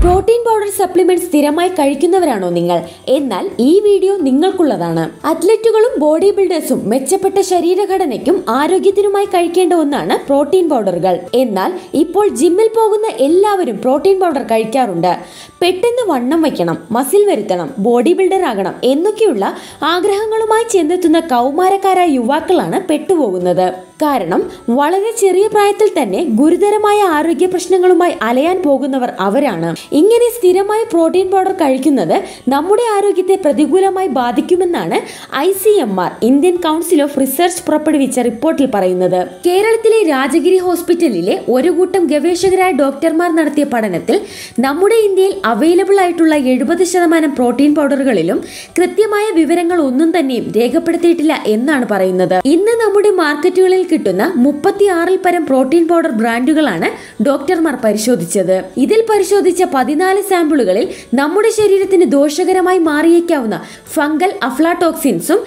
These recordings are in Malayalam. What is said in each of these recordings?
പ്രോട്ടീൻ പൗഡർ സപ്ലിമെന്റ് സ്ഥിരമായി കഴിക്കുന്നവരാണോ നിങ്ങൾ? എന്നാൽ ഈ വീഡിയോ നിങ്ങൾക്കുള്ളതാണ്. അത്ലറ്റുകളും ബോഡി ബിൽഡേഴ്സും മെച്ചപ്പെട്ട ശരീരഘടനയ്ക്കും ആരോഗ്യത്തിനുമായി കഴിക്കേണ്ട ഒന്നാണ് പ്രോട്ടീൻ പൗഡറുകൾ. എന്നാൽ ഇപ്പോൾ ജിമ്മിൽ പോകുന്ന എല്ലാവരും പ്രോട്ടീൻ പൗഡർ കഴിക്കാറുണ്ട്. പെട്ടെന്ന് വണ്ണം വയ്ക്കണം, മസിൽ വരുത്തണം, ബോഡി ബിൽഡർ ആകണം എന്നൊക്കെയുള്ള ആഗ്രഹങ്ങളുമായി ചെന്നെത്തുന്ന കൗമാരക്കാരായ യുവാക്കളാണ് പെട്ടുപോകുന്നത്. കാരണം വളരെ ചെറിയ പ്രായത്തിൽ തന്നെ ഗുരുതരമായ ആരോഗ്യ പ്രശ്നങ്ങളുമായി അലയാൻ പോകുന്നവർ അവരാണ്. ഇങ്ങനെ സ്ഥിരമായി പ്രോട്ടീൻ പൗഡർ കഴിക്കുന്നത് നമ്മുടെ ആരോഗ്യത്തെ പ്രതികൂലമായി ബാധിക്കുമെന്നാണ് ICMR Indian council of research പുറപ്പെടുവിച്ച റിപ്പോർട്ടിൽ പറയുന്നത്. കേരളത്തിലെ രാജഗിരി ഹോസ്പിറ്റലിലെ ഒരു കൂട്ടം ഗവേഷകരായ ഡോക്ടർമാർ നടത്തിയ പഠനത്തിൽ നമ്മുടെ ഇന്ത്യയിൽ അവൈലബിൾ ആയിട്ടുള്ള 70% പ്രോട്ടീൻ പൗഡറുകളിലും കൃത്യമായ വിവരങ്ങൾ ഒന്നും തന്നെയും രേഖപ്പെടുത്തിയിട്ടില്ല എന്നാണ് പറയുന്നത്. ഇന്ന് നമ്മുടെ മാർക്കറ്റുകളിൽ കിട്ടുന്ന 36-ൽ പരം പ്രോട്ടീൻ പൗഡർ ബ്രാൻഡുകളാണ് ഡോക്ടർമാർ പരിശോധിച്ചത്. ഇതിൽ പരിശോധിച്ച 14 സാമ്പിളുകളിൽ നമ്മുടെ ശരീരത്തിന് ദോഷകരമായി മാറിയേക്കാവുന്ന ഫംഗൽ അഫ്ലാടോക്സിൻസും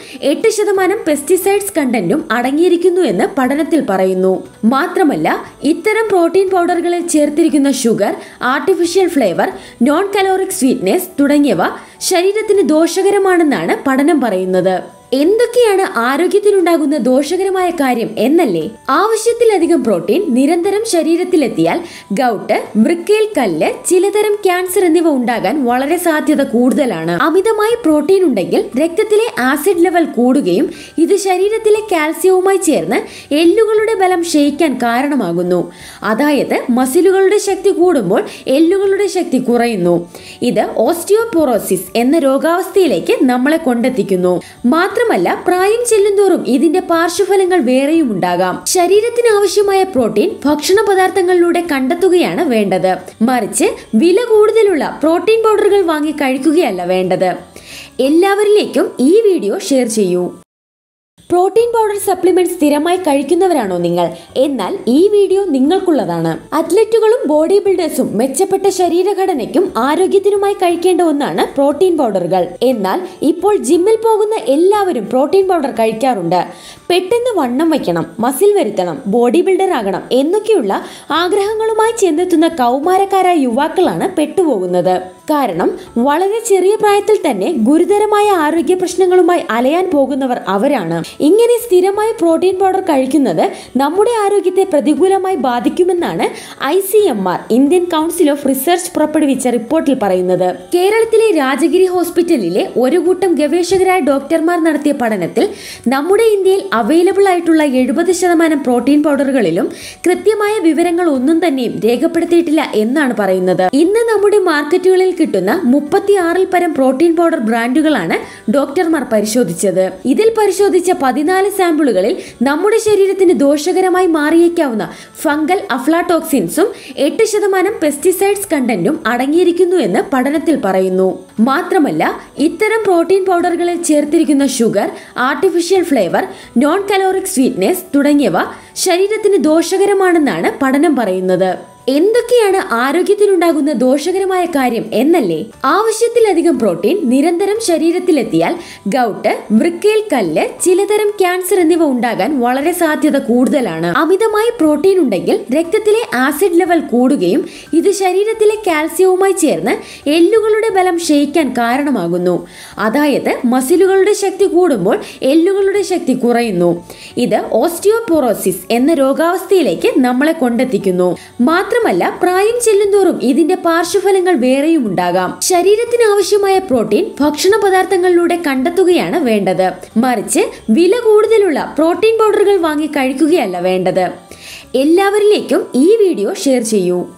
8% പെസ്റ്റിസൈഡ്സ് കണ്ടന്റും അടങ്ങിയിരിക്കുന്നു എന്ന് പഠനത്തിൽ പറയുന്നു. മാത്രമല്ല, ഇത്തരം പ്രോട്ടീൻ പൗഡറുകളിൽ ചേർത്തിരിക്കുന്ന sugar, artificial flavour, non caloric sweetness തുടങ്ങിയവ ശരീരത്തിന് ദോഷകരമാണെന്നാണ് പഠനം പറയുന്നത്. എന്തൊക്കെയാണ് ആരോഗ്യത്തിനുണ്ടാകുന്ന ദോഷകരമായ കാര്യം എന്നല്ലേ? ആവശ്യത്തിലധികം പ്രോട്ടീൻ നിരന്തരം ശരീരത്തിലെത്തിയാൽ ഗൗട്ട്, വൃക്കയിൽ കല്ല്, ചിലതരം ക്യാൻസർ എന്നിവ ഉണ്ടാകാൻ വളരെ സാധ്യത കൂടുതലാണ്. അമിതമായി പ്രോട്ടീൻ ഉണ്ടെങ്കിൽ രക്തത്തിലെ ആസിഡ് ലെവൽ കൂടുകയും ഇത് ശരീരത്തിലെ കാൽസ്യവുമായി ചേർന്ന് എല്ലുകളുടെ ബലം ക്ഷയിക്കാൻ കാരണമാകുന്നു. അതായത് മസിലുകളുടെ ശക്തി കൂടുമ്പോൾ എല്ലുകളുടെ ശക്തി കുറയുന്നു. ഇത് ഓസ്റ്റിയോപോറോസിസ് എന്ന രോഗാവസ്ഥയിലേക്ക് നമ്മളെ കൊണ്ടെത്തിക്കുന്നു. മാത്രമല്ല, പ്രായം ചെല്ലുന്തോറും ഇതിന്റെ പാർശ്വഫലങ്ങൾ വേറെയും ഉണ്ടാകാം. ശരീരത്തിന് ആവശ്യമായ പ്രോട്ടീൻ ഭക്ഷണ പദാർത്ഥങ്ങളിലൂടെ കണ്ടെത്തുകയാണ് വേണ്ടത്. മറിച്ച് വില കൂടുതലുള്ള പ്രോട്ടീൻ പൗഡറുകൾ വാങ്ങി കഴിക്കുകയല്ല വേണ്ടത്. എല്ലാവരിലേക്കും ഈ വീഡിയോ ഷെയർ ചെയ്യൂ. പ്രോട്ടീൻ പൗഡർ സപ്ലിമെന്റ് സ്ഥിരമായി കഴിക്കുന്നവരാണോ നിങ്ങൾ? എന്നാൽ ഈ വീഡിയോ നിങ്ങൾക്കുള്ളതാണ്. അത്ലറ്റുകളും ബോഡി ബിൽഡേഴ്സും മെച്ചപ്പെട്ട ശരീരഘടനയ്ക്കും ആരോഗ്യത്തിനുമായി കഴിക്കേണ്ട ഒന്നാണ് പ്രോട്ടീൻ പൗഡറുകൾ. എന്നാൽ ഇപ്പോൾ ജിമ്മിൽ പോകുന്ന എല്ലാവരും പ്രോട്ടീൻ പൗഡർ കഴിക്കാറുണ്ട്. പെട്ടെന്ന് വണ്ണം വയ്ക്കണം, മസിൽ വരുത്തണം, ബോഡി ബിൽഡർ ആകണം എന്നൊക്കെയുള്ള ആഗ്രഹങ്ങളുമായി ചെന്നെത്തുന്ന കൗമാരക്കാരായ യുവാക്കളാണ് പെട്ടുപോകുന്നത്. കാരണം വളരെ ചെറിയ പ്രായത്തിൽ തന്നെ ഗുരുതരമായ ആരോഗ്യ പ്രശ്നങ്ങളുമായി അലയാൻ പോകുന്നവർ അവരാണ്. ഇങ്ങനെ സ്ഥിരമായി പ്രോട്ടീൻ പൗഡർ കഴിക്കുന്നത് നമ്മുടെ ആരോഗ്യത്തെ പ്രതികൂലമായി ബാധിക്കുമെന്നാണ് ICMR Indian council of research പുറപ്പെടുവിച്ച റിപ്പോർട്ടിൽ പറയുന്നത്. കേരളത്തിലെ രാജഗിരി ഹോസ്പിറ്റലിലെ ഒരു കൂട്ടം ഗവേഷകരായ ഡോക്ടർമാർ നടത്തിയ പഠനത്തിൽ നമ്മുടെ ഇന്ത്യയിൽ അവൈലബിൾ ആയിട്ടുള്ള 70% പ്രോട്ടീൻ പൗഡറുകളിലും കൃത്യമായ വിവരങ്ങൾ ഒന്നും തന്നെയും രേഖപ്പെടുത്തിയിട്ടില്ല എന്നാണ് പറയുന്നത്. ഇന്ന് നമ്മുടെ മാർക്കറ്റുകളിൽ കിട്ടുന്ന 36-ൽ പരം പ്രോട്ടീൻ പൗഡർ ബ്രാൻഡുകളാണ് ഡോക്ടർമാർ പരിശോധിച്ചത്. ഇതിൽ പരിശോധിച്ച 14 സാമ്പിളുകളിൽ നമ്മുടെ ശരീരത്തിന് ദോഷകരമായി മാറിയേക്കാവുന്ന ഫംഗൽ അഫ്ലാടോക്സിൻസും 8% പെസ്റ്റിസൈഡ്സ് കണ്ടന്റും അടങ്ങിയിരിക്കുന്നു എന്ന് പഠനത്തിൽ പറയുന്നു. മാത്രമല്ല, ഇത്തരം പ്രോട്ടീൻ പൗഡറുകളിൽ ചേർത്തിരിക്കുന്ന sugar, artificial flavour, non caloric sweetness തുടങ്ങിയവ ശരീരത്തിന് ദോഷകരമാണെന്നാണ് പഠനം പറയുന്നത്. എന്തൊക്കെയാണ് ആരോഗ്യത്തിനുണ്ടാകുന്ന ദോഷകരമായ കാര്യം എന്നല്ലേ? ആവശ്യത്തിലധികം പ്രോട്ടീൻ നിരന്തരം ശരീരത്തിലെത്തിയാൽ ഗൗട്ട്, വൃക്കയിൽ കല്ല്, ചിലതരം ക്യാൻസർ എന്നിവ ഉണ്ടാകാൻ വളരെ സാധ്യത കൂടുതലാണ്. അമിതമായി പ്രോട്ടീൻ ഉണ്ടെങ്കിൽ രക്തത്തിലെ ആസിഡ് ലെവൽ കൂടുകയും ഇത് ശരീരത്തിലെ കാൽസ്യവുമായി ചേർന്ന് എല്ലുകളുടെ ബലം ക്ഷയിക്കാൻ കാരണമാകുന്നു. അതായത് മസിലുകളുടെ ശക്തി കൂടുമ്പോൾ എല്ലുകളുടെ ശക്തി കുറയുന്നു. ഇത് ഓസ്റ്റിയോപോറോസിസ് എന്ന രോഗാവസ്ഥയിലേക്ക് നമ്മളെ കൊണ്ടെത്തിക്കുന്നു. മാത്രമല്ല, പ്രായം ചെല്ലുന്തോറും ഇതിന്റെ പാർശ്വഫലങ്ങൾ വേറെയും ഉണ്ടാകാം. ശരീരത്തിന് ആവശ്യമായ പ്രോട്ടീൻ ഭക്ഷണ പദാർത്ഥങ്ങളിലൂടെ കണ്ടെത്തുകയാണ് വേണ്ടത്. മറിച്ച് വില കൂടുതലുള്ള പ്രോട്ടീൻ പൗഡറുകൾ വാങ്ങി കഴിക്കുകയല്ല വേണ്ടത്. എല്ലാവരിലേക്കും ഈ വീഡിയോ ഷെയർ ചെയ്യൂ.